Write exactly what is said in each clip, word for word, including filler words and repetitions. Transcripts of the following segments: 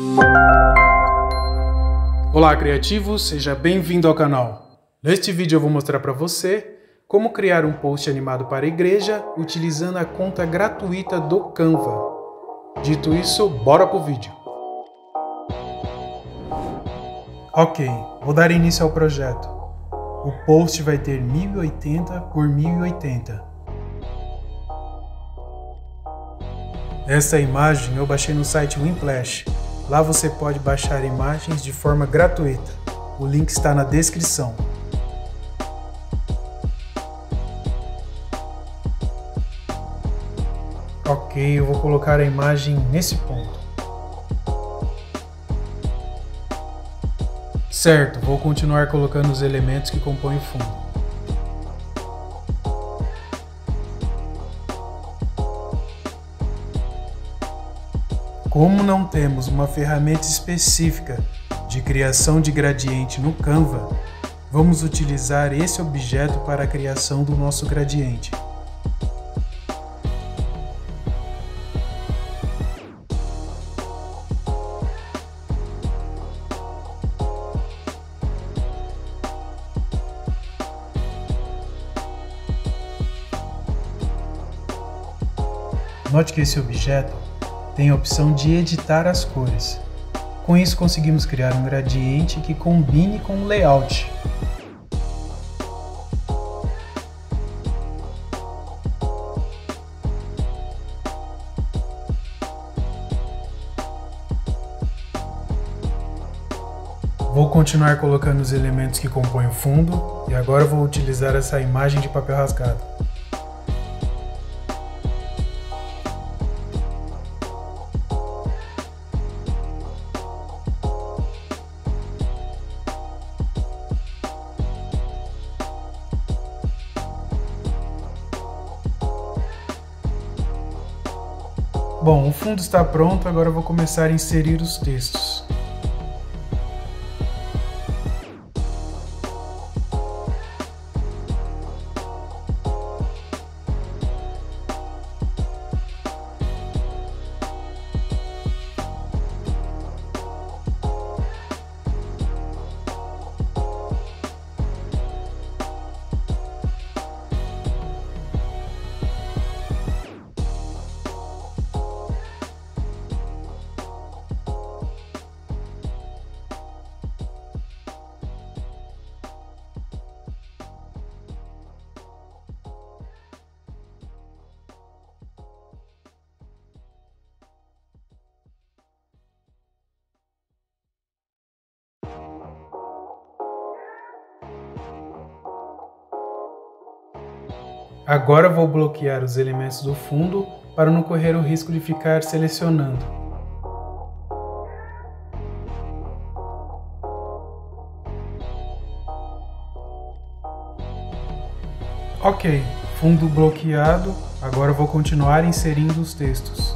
Olá criativo, seja bem-vindo ao canal. Neste vídeo eu vou mostrar para você como criar um post animado para a igreja utilizando a conta gratuita do Canva. Dito isso, bora pro vídeo. Ok, vou dar início ao projeto. O post vai ter mil e oitenta por mil e oitenta. Essa imagem eu baixei no site Winplash. Lá você pode baixar imagens de forma gratuita. O link está na descrição. Ok, eu vou colocar a imagem nesse ponto. Certo, vou continuar colocando os elementos que compõem o fundo. Como não temos uma ferramenta específica de criação de gradiente no Canva, vamos utilizar esse objeto para a criação do nosso gradiente. Note que esse objeto tem a opção de editar as cores. Com isso conseguimos criar um gradiente que combine com o layout. Vou continuar colocando os elementos que compõem o fundo e agora vou utilizar essa imagem de papel rasgado. Bom, o fundo está pronto, agora eu vou começar a inserir os textos. Agora vou bloquear os elementos do fundo para não correr o risco de ficar selecionando. Ok, fundo bloqueado, agora vou continuar inserindo os textos.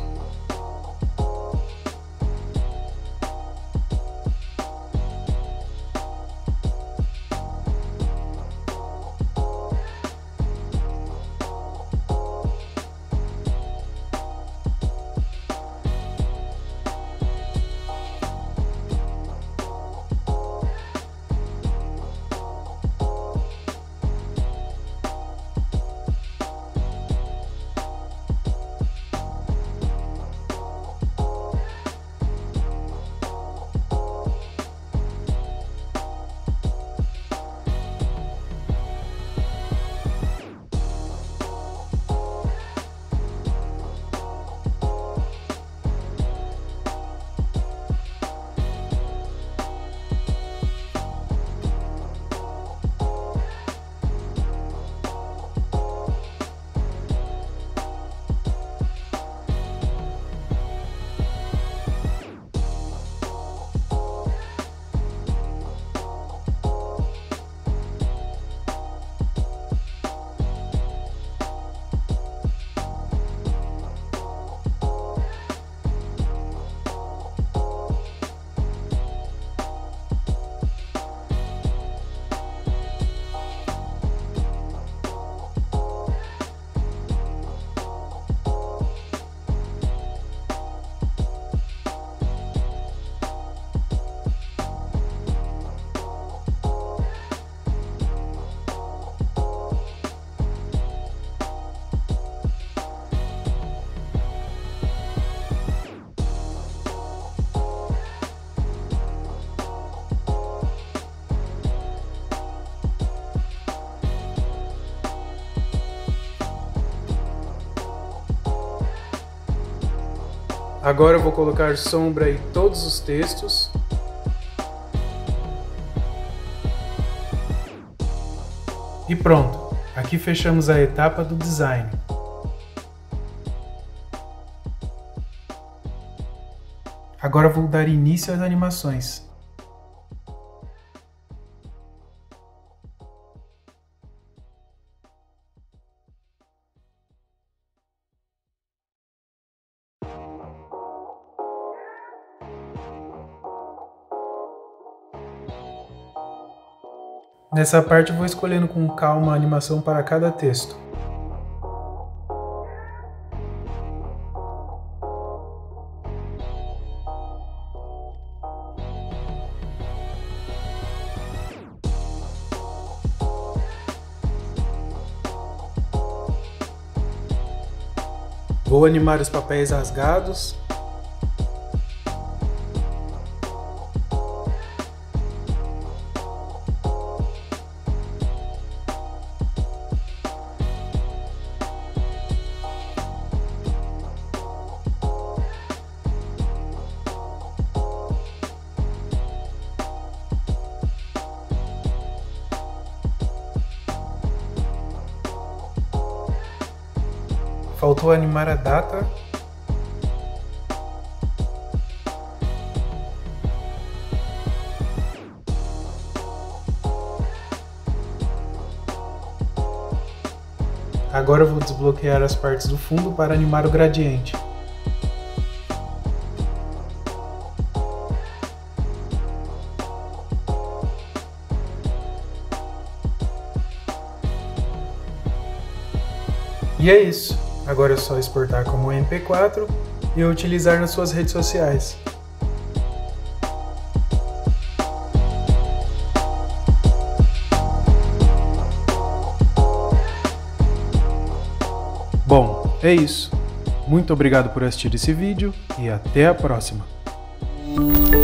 Agora eu vou colocar sombra em todos os textos. E pronto, aqui fechamos a etapa do design. Agora vou dar início às animações. Nessa parte eu vou escolhendo com calma a animação para cada texto. Vou animar os papéis rasgados. Faltou animar a data. Agora eu vou desbloquear as partes do fundo para animar o gradiente. E é isso. Agora é só exportar como M P quatro e utilizar nas suas redes sociais. Bom, é isso. Muito obrigado por assistir esse vídeo e até a próxima.